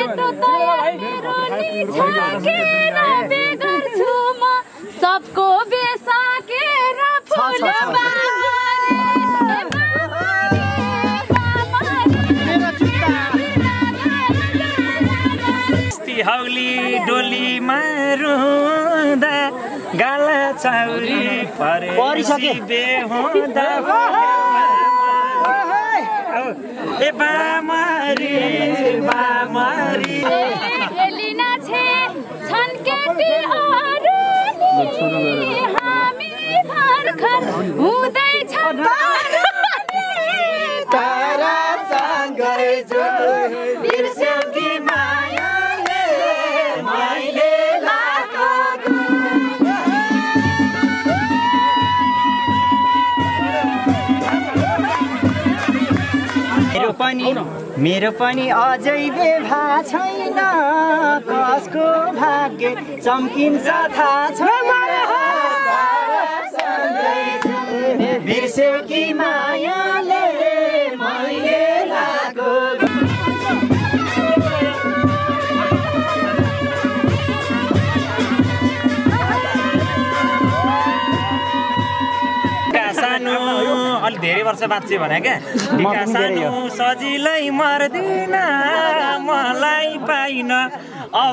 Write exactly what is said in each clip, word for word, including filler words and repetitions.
बाटो तयार मेरो नि छाकेर बेगर्छु म सबको बेसाकेर फुल हौली डोलीमा रुँदा गाला चाउरी परेसी बेहुँदा ए बामरी बामरी हेलिना छे छन् केटीहरू हामी भर्खर हुँदैछ तारा सँगै जो बिर्स्यौ कि मायाले मैले लाएको मेरो पनि मेरो पनि अझै बेभा छैन कसको भाग्य चम्किन्छ थाहा छैन बिर्स्यौ कि मायाले मैले लाएको सानो अलि धेरै वर्ष बाँच्यो भने क्या सानो सजिलै मर्दिन मलाई पाइन अब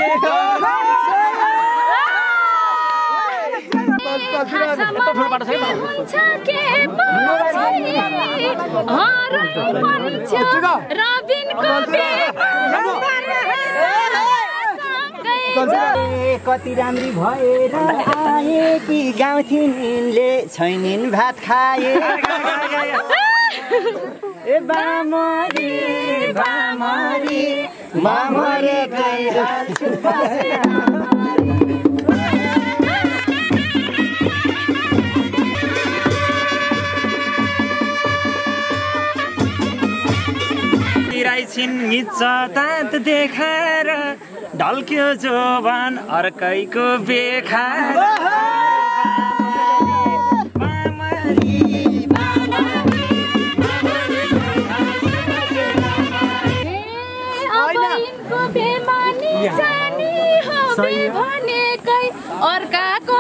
कति राम्री भएर आए कि गाउँथिन् यिनले छैनिन् भात खाए ए बामरी बामरी मामरे गइरहेछु छिन् निच दाँत देखाएर ढल्क्यो जोबान अर्कैको बेखार भनेकै अर्काको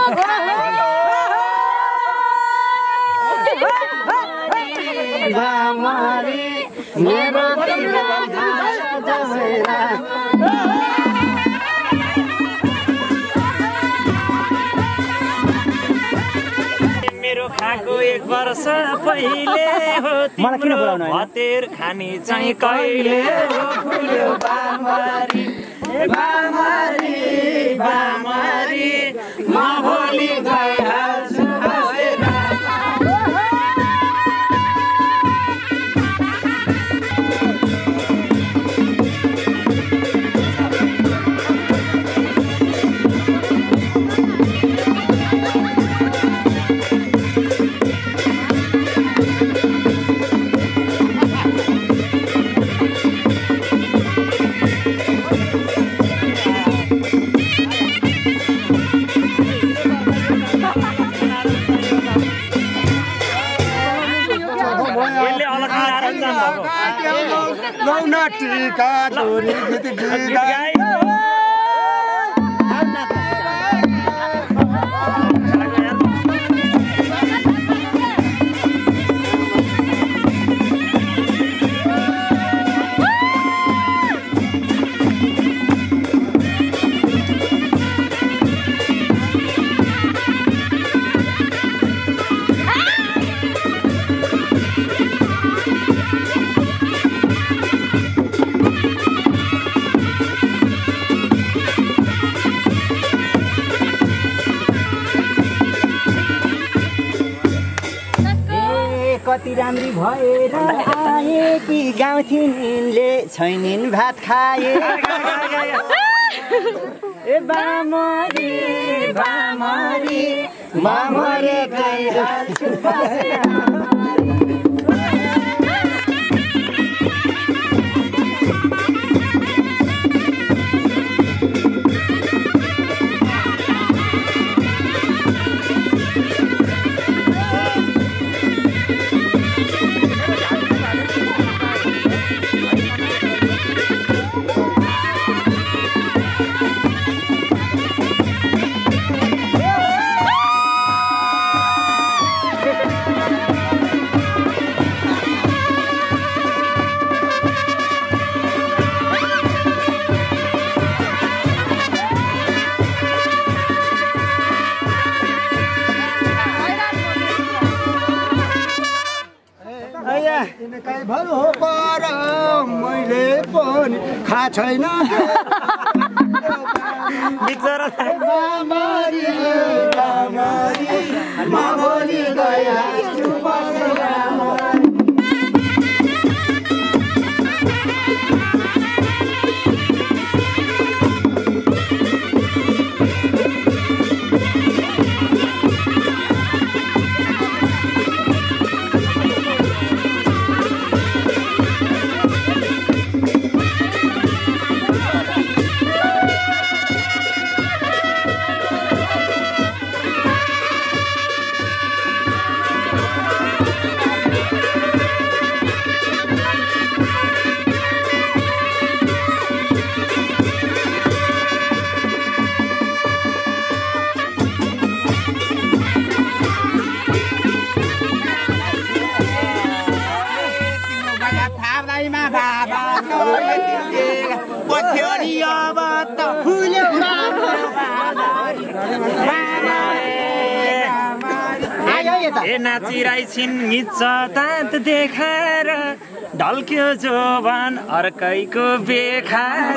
मेरो खाएको एक वर्ष पहिले हो तिम्रो हतेर खाने चाहिँ कहिले हो बामरी बामरी बामरी म भोलि गइहाल्छु लौना टीका डोरी गीत गीत कति राम्री भएर आए कि गाउँथिन् यिनले छैनिन् भात खाए ए बामरी बामरी मामरे गइरहेछु एकै भर हो पर मैले पनि खा छैन बिचरा मामरी मामरी मामरी गया ए नाचिराई छिन् निच दाँत देखाएर ढल्क्यो जोवन अर्कैको बेखार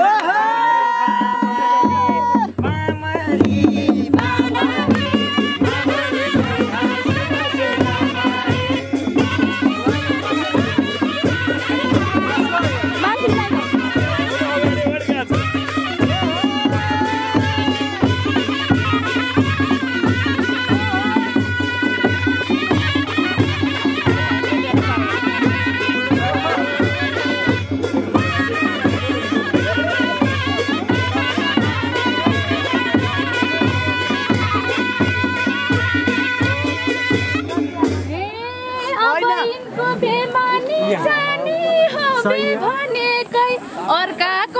भनेकै अर्काको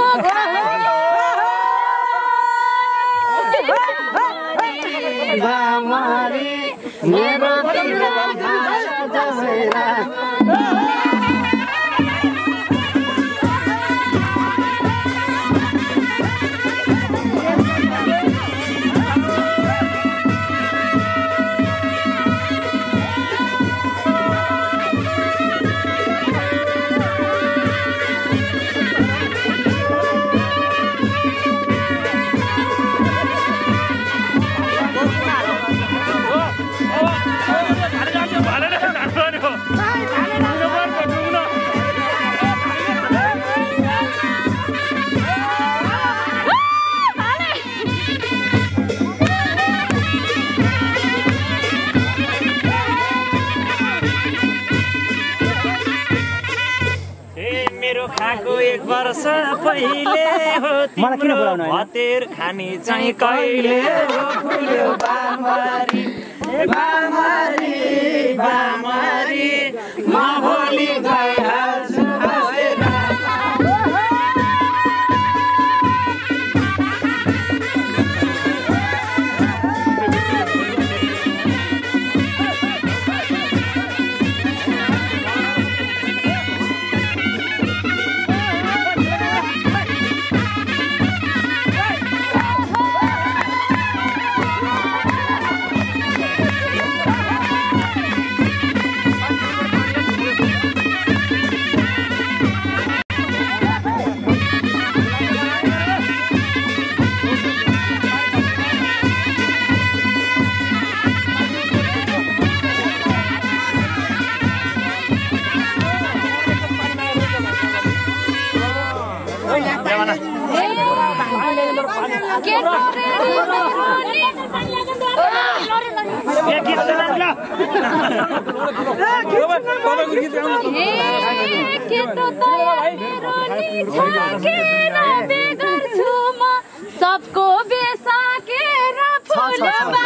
एक वर्ष पहिले हो तिम्रो भतेर खानी चाहिँ कहिले हो फुल्यो बामरी बामरी बामरी म भोलि गइहाल्छु सबको बेसाकेर फुल्यो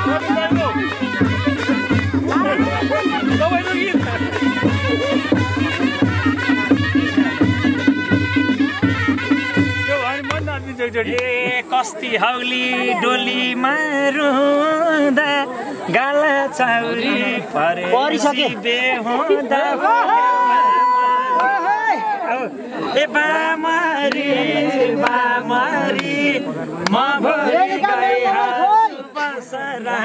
ए कस्ती हौली डोलीमा रुँदा गाला चाउरी परेसी बेहुँदा ए बामरी बामरी म भोलि गइहाल्छु बसरा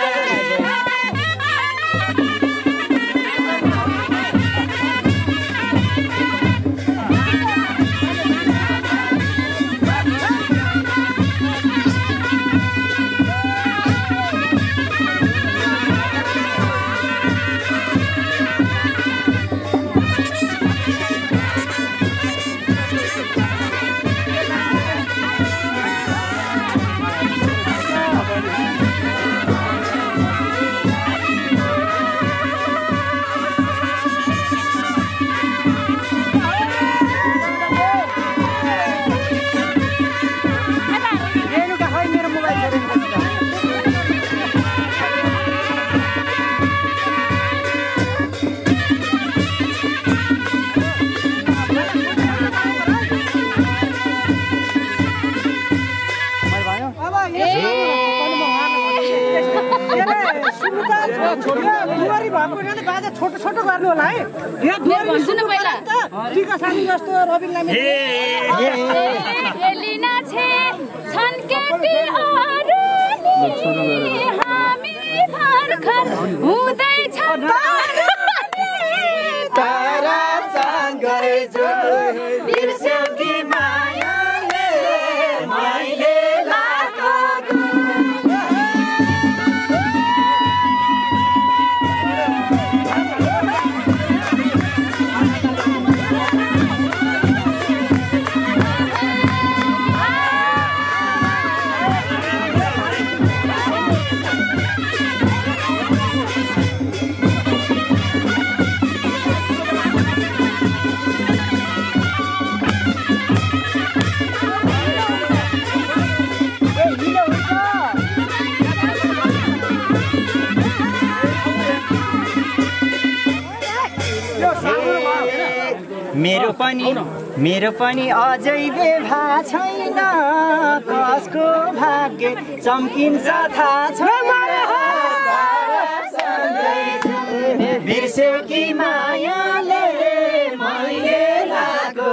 छोटो छोटो गर्नु होला है भन्छु न पहिला टिका सानी जस्तो रबिनलाई एलिना छे छन् केटीहरू नि हामी भर्खर हुँदैछ तारा सँगै जो बिर्स्यौ कि मायाले मैले लाएको मेरो पनि मेरो पनि अझै बेभा छैन कसको भाग्य चम्किन्छ थाहा छैन बिर्स्यौ कि मायाले मैले लागो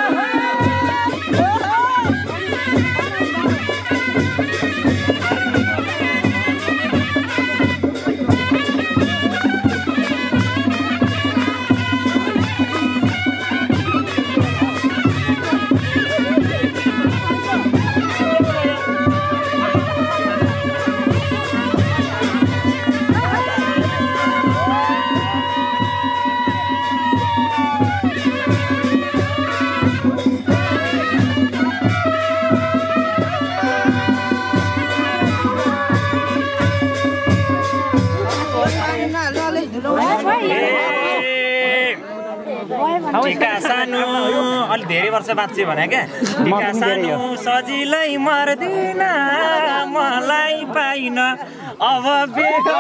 टिका सानो अलि धेरै वर्ष बाँच्यो भने क्या टिका सानो सजिलै मर्दिन मलाई पाइन अब बेहो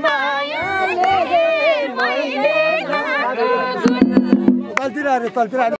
तलतिर